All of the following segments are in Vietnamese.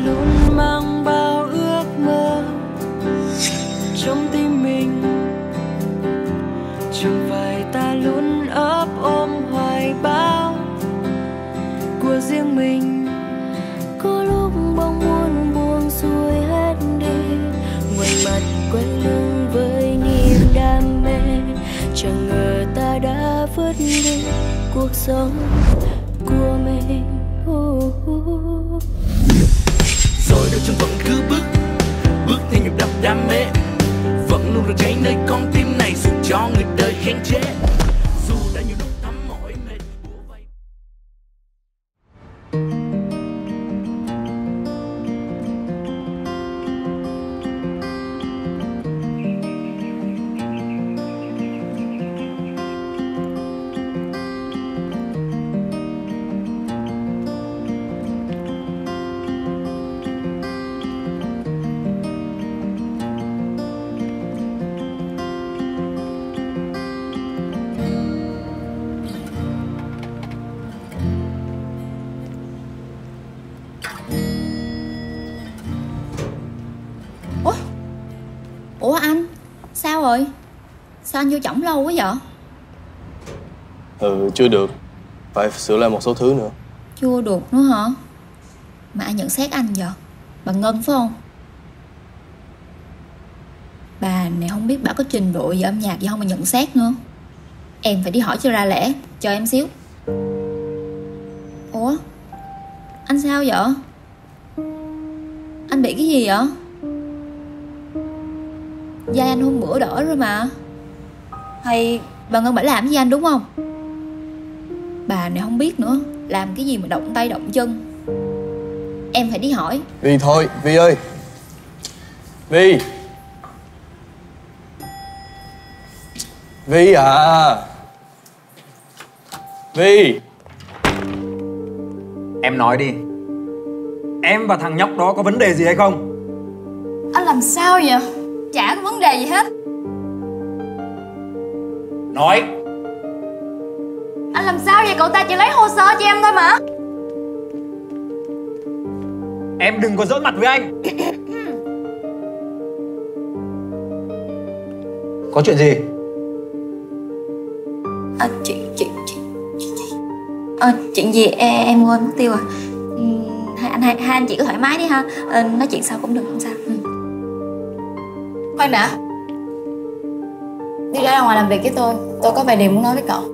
luôn mang bao ước mơ trong tim mình, chẳng phải ta luôn ấp ôm hoài bão của riêng mình. Có lúc bỗng muốn buông xuôi hết đi, ngoảnh mặt quay lưng với niềm đam mê, chẳng ngờ ta đã vứt đi cuộc sống của mình. Rồi đôi chân vẫn cứ bước theo nhịp đập đam mê, vẫn luôn rực cháy nơi con tim này dù cho người đời khen chê. Dù đã nhiều lúc thắm mỏi mệt bủa vây. Ủa anh, sao rồi? Sao anh vô chổng lâu quá vậy? Chưa được. Phải sửa lại một số thứ nữa. Chưa được nữa hả? Mà ai nhận xét anh vậy? Bà Ngân phải không? Bà này không biết bà có trình độ về âm nhạc gì không mà nhận xét nữa. Em phải đi hỏi cho ra lẽ. Chờ em xíu. Ủa? Anh sao vậy? Anh bị cái gì vậy? Da anh hôm bữa đỡ rồi mà. Hay bà Ngân bả làm gì anh đúng không? Bà này không biết nữa, làm cái gì mà động tay động chân. Em phải đi hỏi. Vi thôi, Vi ơi. Vi. Vi à. Vi. Em nói đi. Em và thằng nhóc đó có vấn đề gì hay không? Anh làm sao vậy? Chả có vấn đề gì hết. Nói. Anh làm sao vậy? Cậu ta chỉ lấy hồ sơ cho em thôi mà. Em đừng có giỡn mặt với anh. Có chuyện gì? Chuyện gì em quên mất tiêu rồi. Hai anh chị cứ thoải mái đi ha. Nói chuyện sau cũng được, không sao. Khoan đã. Đi ra ngoài làm việc với tôi có vài điều muốn nói với cậu.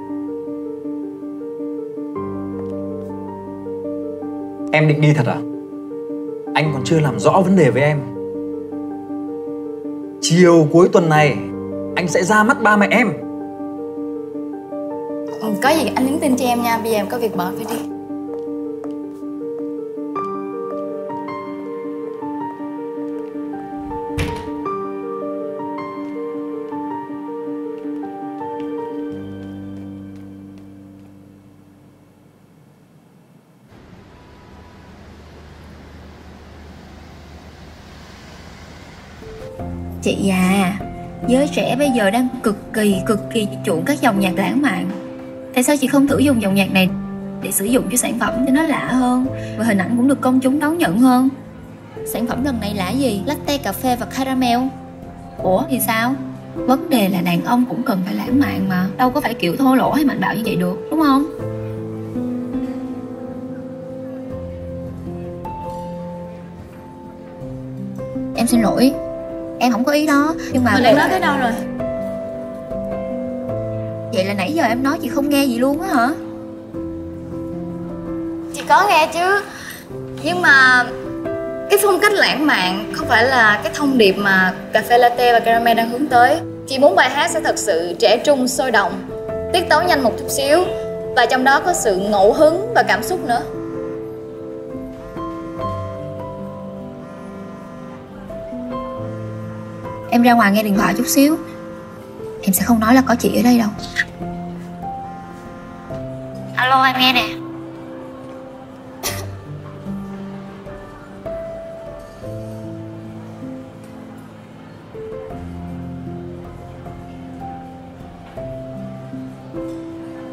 Em định đi thật à? Anh còn chưa làm rõ vấn đề với em. Chiều cuối tuần này anh sẽ ra mắt ba mẹ em. Có gì anh nhắn tin cho em nha. Bây giờ em có việc bận phải đi. Chị à, giới trẻ bây giờ đang cực kỳ chuộng các dòng nhạc lãng mạn. Tại sao chị không thử dùng dòng nhạc này để sử dụng cho sản phẩm cho nó lạ hơn và hình ảnh cũng được công chúng đón nhận hơn? Sản phẩm lần này là gì? Latte cà phê và caramel. Ủa thì sao? Vấn đề là đàn ông cũng cần phải lãng mạn mà, đâu có phải kiểu thô lỗ hay mạnh bạo như vậy được, đúng không? Em xin lỗi, em không có ý đó, nhưng mà... Em nói tới đâu rồi? Vậy là nãy giờ em nói chị không nghe gì luôn á hả? Chị có nghe chứ. Nhưng mà cái phong cách lãng mạn không phải là cái thông điệp mà cà phê latte và caramel đang hướng tới. Chị muốn bài hát sẽ thật sự trẻ trung, sôi động, tiết tấu nhanh một chút xíu, và trong đó có sự ngẫu hứng và cảm xúc nữa. Em ra ngoài nghe điện thoại chút xíu. Em sẽ không nói là có chị ở đây đâu. Alo, em nghe nè.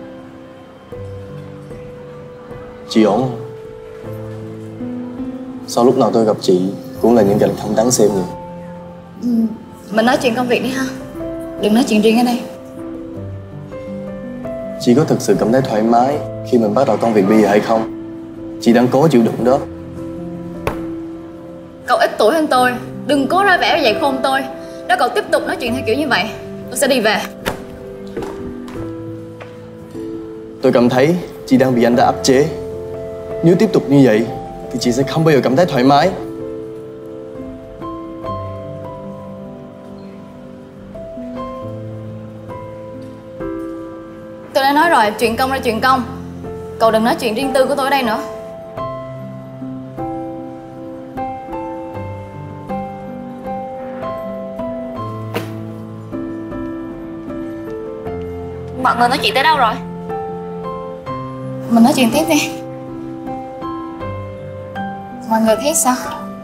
Chị ổn không? Sau lúc nào tôi gặp chị cũng là những cảnh không đáng xem nhỉ? Mình nói chuyện công việc đi ha, đừng nói chuyện riêng ở đây. Chị có thực sự cảm thấy thoải mái khi mình bắt đầu công việc bây giờ hay không? Chị đang cố chịu đựng đó. Cậu ít tuổi hơn tôi, đừng cố ra vẻ dạy khôn tôi. Nếu cậu tiếp tục nói chuyện theo kiểu như vậy, tôi sẽ đi về. Tôi cảm thấy chị đang bị anh ta áp chế. Nếu tiếp tục như vậy thì chị sẽ không bao giờ cảm thấy thoải mái. Tôi đã nói rồi, chuyện công là chuyện công. Cậu đừng nói chuyện riêng tư của tôi ở đây nữa. Mọi người nói chuyện tới đâu rồi? Mình nói chuyện tiếp đi. Mọi người thấy sao?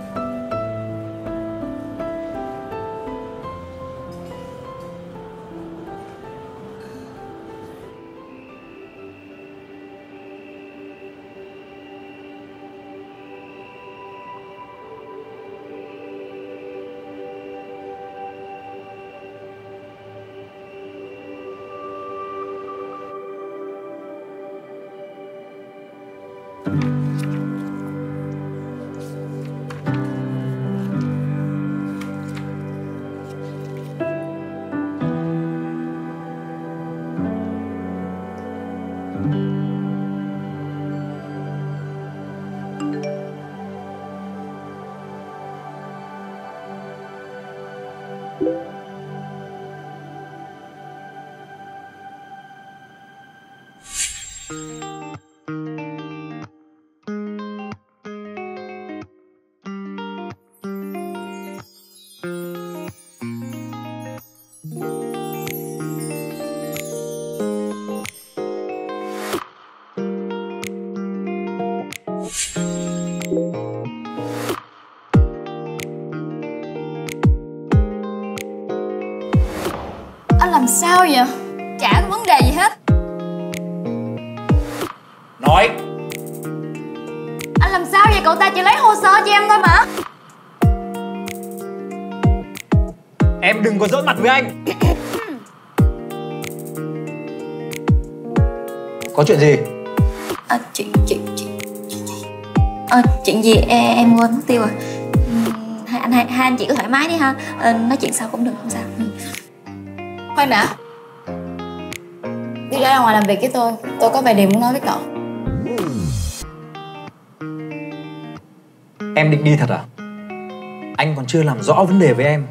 Anh làm sao vậy? Chả có vấn đề gì hết. Nói. Anh làm sao vậy? Cậu ta chỉ lấy hồ sơ cho em thôi mà. Em đừng có giỡn mặt với anh. Có chuyện gì? Chuyện gì em quên mất tiêu rồi. Hai anh chị cứ thoải mái đi ha. Nói chuyện sau cũng được, không sao. Khoan đã. Đi ra ngoài làm việc với tôi có vài điều muốn nói với cậu. Em định đi thật à? Anh còn chưa làm rõ vấn đề với em.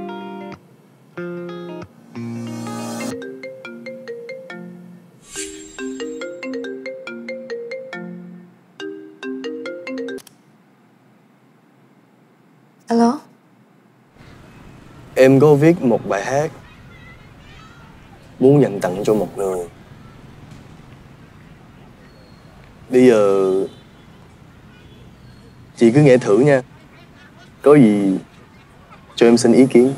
Alo. Em có viết một bài hát muốn dành tặng cho một người. Bây giờ chị cứ nghe thử nha. Có gì cho em xin ý kiến.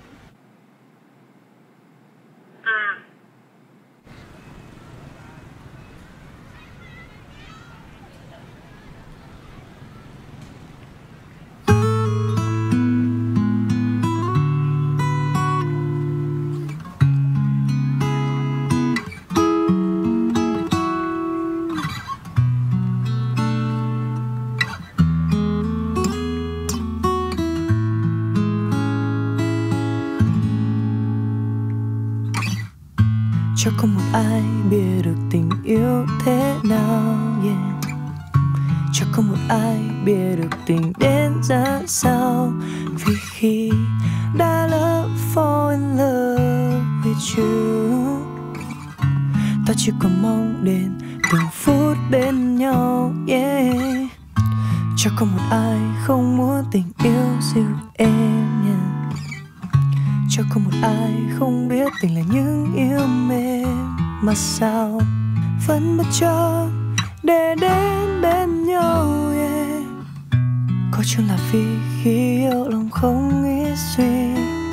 Cho không một ai biết được tình yêu thế nào, yeah. Cho không một ai biết được tình đến ra sao. Vì khi đã lỡ fall in love with you, ta chỉ còn mong đến từng phút bên nhau, yeah. Cho không một ai không muốn tình yêu dịu êm, yeah. Cho không một ai không biết tình là những yêu mến. Mà sao vẫn bất chấp để đến bên nhau, yeah. Có chăng là vì khi yêu lòng không nghĩ suy,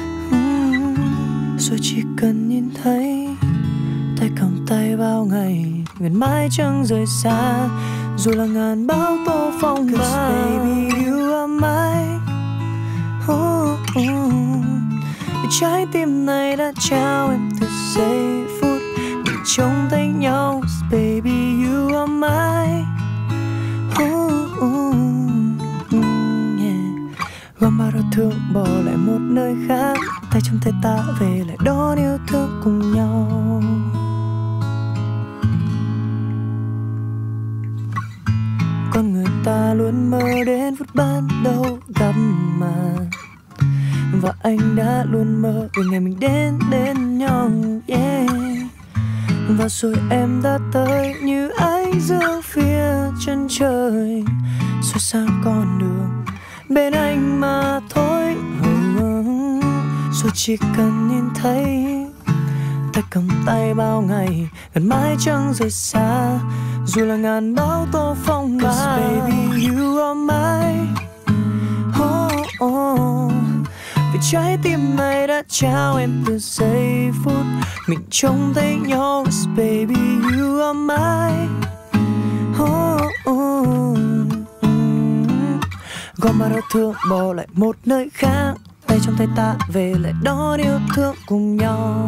rồi chỉ cần nhìn thấy tay cầm tay bao ngày, nguyện mãi chẳng rời xa. dù là ngàn bão tố phong ba. Baby you are mine. Vì trái tim này đã trao em từ giây phút mình trông thấy nhau. Baby you are mine. Gom bao đau thương bỏ lại một nơi khác, tay trong tay ta về lại đón yêu thương cùng nhau. Con người ta luôn mơ đến phút ban đầu gặp mà, và anh đã luôn mơ về ngày mình đến nhau, yeah. Và rồi em đã tới như ánh dương phía chân trời, soi sáng con đường bên anh mà thôi. Rồi chỉ cần nhìn thấy tay cầm tay bao ngày, gần mãi chẳng rời xa, dù là ngàn bão tố phong ba. Baby you are mine. Vì trái tim này đã trao em từ giây phút mình trông thấy nhau. Baby you are mine. Gom bao đau thương bỏ lại một nơi khác, tay trong tay ta về lại đón yêu thương cùng nhau.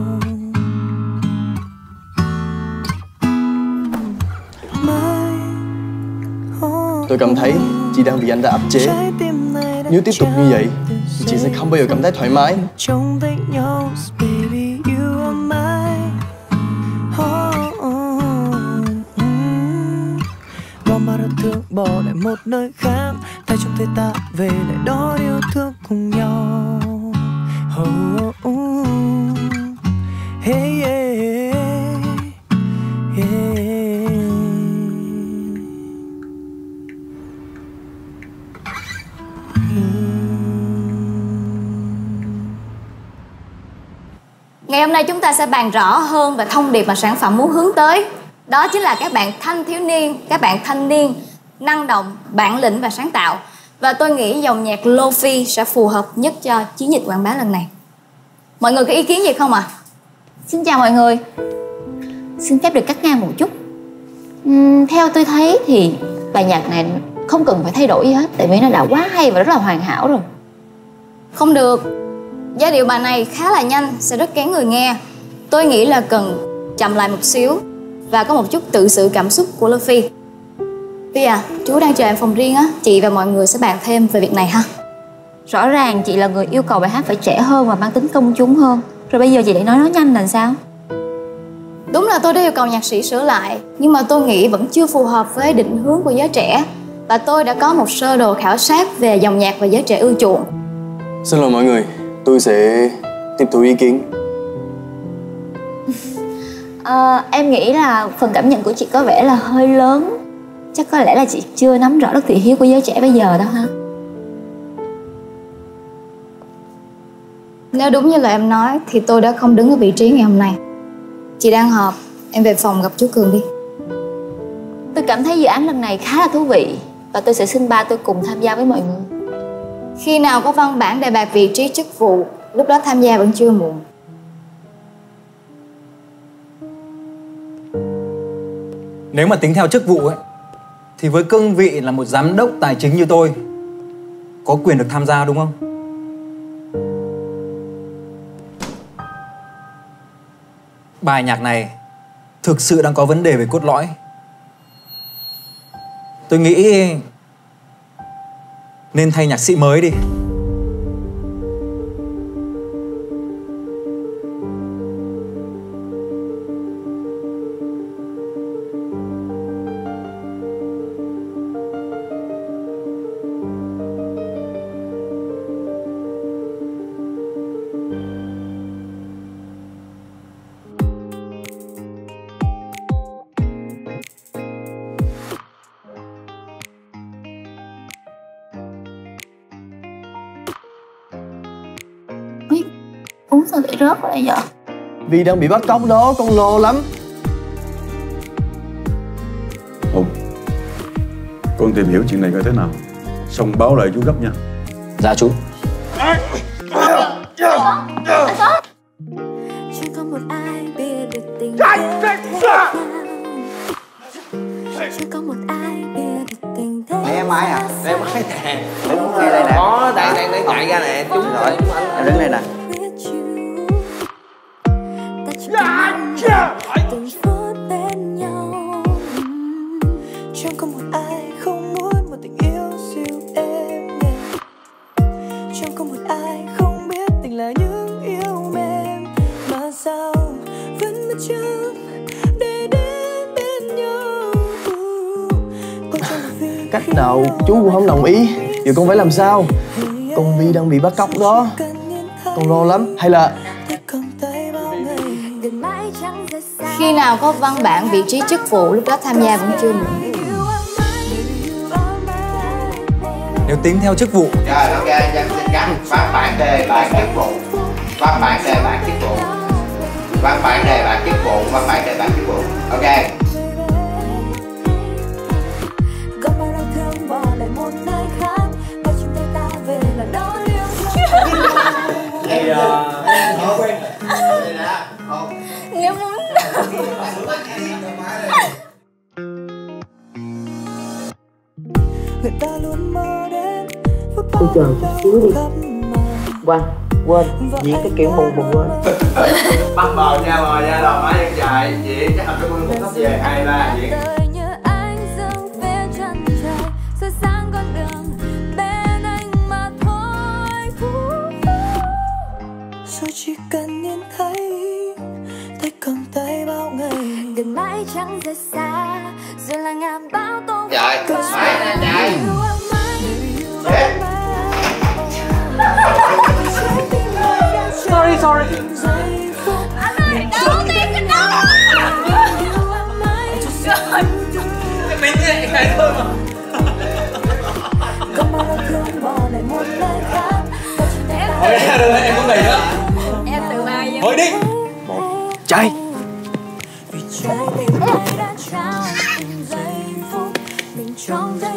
Tôi cảm thấy chị đang bị anh ta áp chế. Nếu tiếp tục như vậy thì chị sẽ không bao giờ cảm thấy thoải mái. Gom bao đau thương bỏ lại một nơi khác, tay trong tay ta về lại đón yêu thương cùng nhau. Hey, yeah, yeah. Ngày hôm nay chúng ta sẽ bàn rõ hơn về thông điệp mà sản phẩm muốn hướng tới. Đó chính là các bạn thanh thiếu niên, các bạn thanh niên năng động, bản lĩnh và sáng tạo. Và tôi nghĩ dòng nhạc Lo-fi sẽ phù hợp nhất cho chiến dịch quảng bá lần này. Mọi người có ý kiến gì không ạ? Xin chào mọi người. Xin phép được cắt ngang một chút. Theo tôi thấy thì bài nhạc này không cần phải thay đổi gì hết, tại vì nó đã quá hay và rất là hoàn hảo rồi. Không được. Giai điệu bài này khá là nhanh, sẽ rất kén người nghe. Tôi nghĩ là cần chậm lại một xíu và có một chút tự sự cảm xúc của Lo-fi. Bây giờ chú đang chờ em phòng riêng á, chị và mọi người sẽ bàn thêm về việc này ha. Rõ ràng chị là người yêu cầu bài hát phải trẻ hơn và mang tính công chúng hơn, rồi bây giờ chị lại nói nó nhanh là sao? Đúng là tôi đã yêu cầu nhạc sĩ sửa lại, nhưng mà tôi nghĩ vẫn chưa phù hợp với định hướng của giới trẻ. Và tôi đã có một sơ đồ khảo sát về dòng nhạc và giới trẻ ưa chuộng. Xin lỗi mọi người, tôi sẽ tiếp thu ý kiến. Em nghĩ là phần cảm nhận của chị có vẻ là hơi lớn. Chắc có lẽ là chị chưa nắm rõ được thị hiếu của giới trẻ bây giờ đâu ha. Nếu đúng như lời em nói thì tôi đã không đứng ở vị trí ngày hôm nay. Chị đang họp, em về phòng gặp chú Cường đi. Tôi cảm thấy dự án lần này khá là thú vị và tôi sẽ xin ba tôi cùng tham gia với mọi người. Khi nào có văn bản đề bạt vị trí chức vụ, lúc đó tham gia vẫn chưa muộn. Nếu mà tính theo chức vụ ấy, thì với cương vị là một giám đốc tài chính như tôi, có quyền được tham gia đúng không? Bài nhạc này thực sự đang có vấn đề về cốt lõi. Tôi nghĩ nên thay nhạc sĩ mới đi. Uống sao lại rớt vậy vậy? Vì đang bị bắt cóc đó, con lo lắm. Hùng, con tìm hiểu chuyện này coi thế nào, xong báo lại chú gấp nha. Dạ chú. Chưa có một ai biết được tình yêu. Chưa có một ai biết máy à? Đeo máy nè. Đứng ngay đây nè. Có, đang chạy ra nè. Chúng rồi, em đứng đây nè. từng phút bên nhau. Chẳng có một ai không muốn một tình yêu siêu êm nhẹ. Chẳng có một ai không biết tình là những yêu mềm. Mà sao vẫn mất chớp để đến bên nhau. Cách nào chú cũng không đồng ý. Giờ con phải làm sao? Con Vi đang bị bắt cóc đó. Con lo lắm. Hay là Khi nào có văn bản vị trí chức vụ lúc đó tham gia vẫn chưa muộn. Nếu tính theo chức vụ. Rồi ok, dân xin gắn văn bản đề bản chức vụ. Văn bản đề bản chức vụ. Văn bản đề bản chức vụ. Văn bản đề bản chức vụ. Ok. Nghe muốn. Người ta luôn mơ đến. Tôi chờ chút xíu đi. Quên diễn cái kiểu mù quên. Bắt bò nha đò má chân dài. Diễn chắc là cái mưa một về 2-3 diễn. Rồi chỉ cần nhìn thấy tay cầm tay bao ngày. Gần mãi chẳng rời xa. Rồi là ngàn bão tố. Trời, mãi nè trời. Sorry. Anh ơi, đâu tìm cái đâu. Em mình như này cái thôi mà. Thôi được rồi, em không đẩy nữa. Em tự bay nha. Thôi đi. chạy. Vì trái tim này đã trao từng giây phút mình trong tay